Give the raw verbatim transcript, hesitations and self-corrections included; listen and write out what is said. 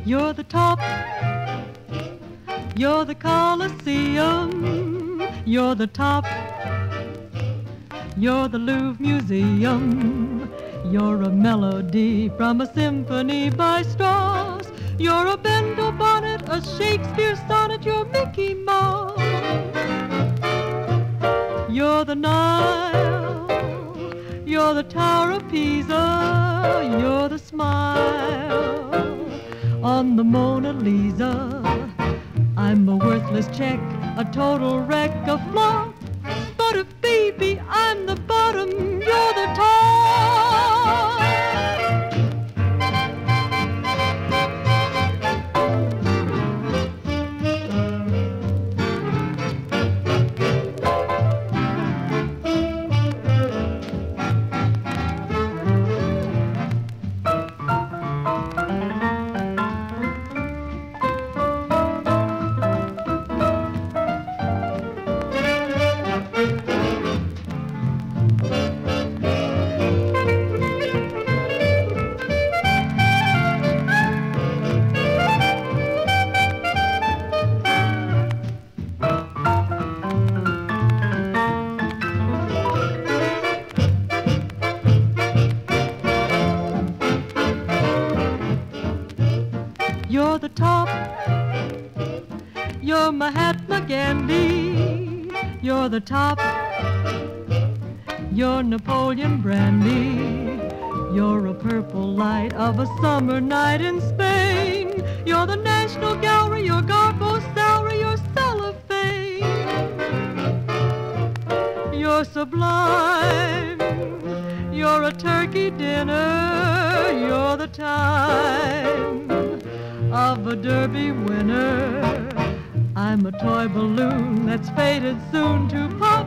You're the top, you're the Coliseum, you're the top, you're the Louvre Museum, you're a melody from a symphony by Strauss, you're a bento bonnet, a Shakespeare sonnet, you're Mickey Mouse. You're the Nile, you're the Tower of Pisa, you're the smile on the Mona Lisa. I'm a worthless check, a total wreck, a flop. But if, baby, I'm the bottom, you're the top. You're the top, you're Mahatma Gandhi. You're the top, you're Napoleon Brandy. You're a purple light of a summer night in Spain. You're the National Gallery, you're Garbo's salary, you're cellophane. You're sublime, you're a turkey dinner. You're the time of a derby winner. I'm a toy balloon that's faded soon to pop.